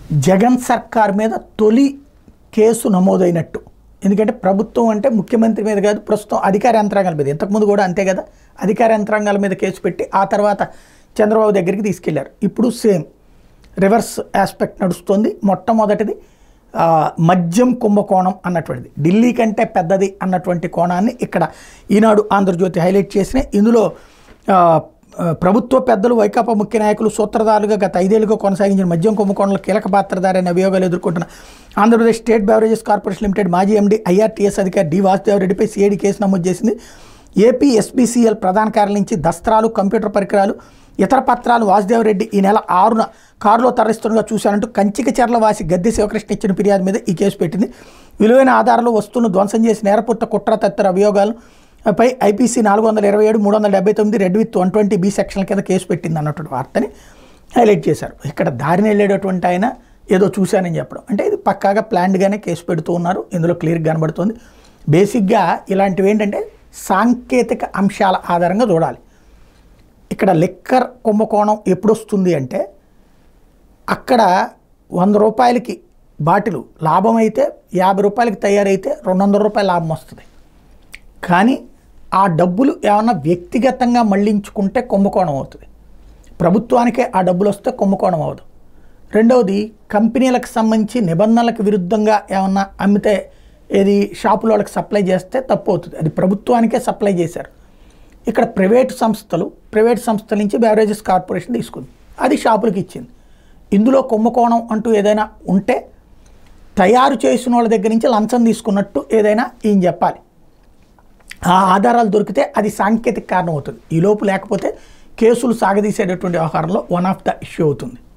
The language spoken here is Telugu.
జగన్ సర్కార్ మీద తొలి కేసు నమోదైనట్టు. ఎందుకంటే ప్రభుత్వం అంటే ముఖ్యమంత్రి మీద కాదు, ప్రస్తుతం అధికార యంత్రాంగాల మీద, ఇంతకుముందు కూడా అంతే కదా, అధికార యంత్రాంగాల మీద కేసు పెట్టి ఆ తర్వాత చంద్రబాబు దగ్గరికి తీసుకెళ్లారు. ఇప్పుడు సేమ్ రివర్స్ ఆస్పెక్ట్ నడుస్తుంది. మొట్టమొదటిది మద్యం కుంభకోణం అన్నటువంటిది, ఢిల్లీ కంటే పెద్దది అన్నటువంటి కోణాన్ని ఇక్కడ ఈనాడు ఆంధ్రజ్యోతి హైలైట్ చేసిన. ఇందులో ప్రభుత్వ పెద్దలు, వైకాపా ముఖ్య నాయకులు, సూత్రధారులుగా గత 5 ఏళ్లుగా కొనసాగించిన మద్యం కుంభకోణంలో కీలక పాత్రధారి అనే అభియోగాలు ఎదుర్కొంటున్న Andhra Pradesh state beverages corporation limited మాజీ ఎండీ ఐఆర్టీఎస్ అధికారి డి వాసుదేవరెడ్డిపై సిఐడి కేసు నమోదు చేసింది. ఏపీ ఎస్బీసీఎల్ ప్రధాన కార్యాలయం నుంచి దస్త్రాలు, కంప్యూటర్ పరికరాలు, ఇతర పత్రాలు వాసుదేవరెడ్డి ఈ నెల 6న కారులో తరలిస్తుండగా చూశానంటూ కంచికచర్ల వాసి గద్దె శివకృష్ణ ఇచ్చిన ఫిర్యాదు మీద ఈ కేసు పెట్టింది. విలువైన ఆధారాలు, వస్తువులను ధ్వంసం చేసి నేరపూర్త కుట్ర తదితర అభియోగాలను పై ఐపీసీ 427, 379, రెడ్ విత్ 120B సెక్షన్ల కింద కేసు పెట్టింది అన్నటువంటి వార్తని హైలైట్ చేశారు. ఇక్కడ దారిని వెళ్ళేటటువంటి ఆయన ఏదో చూశానని చెప్పడం అంటే ఇది పక్కాగా ప్లాన్డ్గానే కేసు పెడుతూ ఉన్నారు. ఇందులో క్లియర్గా కనబడుతుంది. బేసిక్గా ఇలాంటివి ఏంటంటే సాంకేతిక అంశాల ఆధారంగా చూడాలి. ఇక్కడ లిక్కర్ కుంభకోణం ఎప్పుడు వస్తుంది అంటే అక్కడ 100 రూపాయలకి బాటిలు లాభం అయితే 50 రూపాయలకి తయారైతే 200 రూపాయల లాభం వస్తుంది. కానీ ఆ డబ్బులు ఏమన్నా వ్యక్తిగతంగా మళ్లించుకుంటే కుంభకోణం అవుతుంది. ప్రభుత్వానికే ఆ డబ్బులు వస్తే కుంభకోణం అవ్వదు. రెండవది, కంపెనీలకు సంబంధించి నిబంధనలకు విరుద్ధంగా ఏమన్నా అమ్మితే ఏది షాపుల వాళ్ళకి సప్లై చేస్తే తప్పు అవుతుంది. అది ప్రభుత్వానికే సప్లై చేశారు. ఇక్కడ ప్రైవేట్ సంస్థల నుంచి బెవరేజెస్ కార్పొరేషన్ తీసుకుంది, అది షాపులకు ఇచ్చింది. ఇందులో కుంభకోణం అంటూ ఏదైనా ఉంటే తయారు చేసిన వాళ్ళ దగ్గర నుంచి లంచం తీసుకున్నట్టు ఏదైనా ఈయన చెప్పాలి. ఆ ఆధారాలు దొరికితే అది సాంకేతిక కారణం అవుతుంది. ఈలోపు లేకపోతే కేసులు సాగదీసేటటువంటి వ్యవహారంలో వన్ ఆఫ్ ద ఇష్యూ అవుతుంది.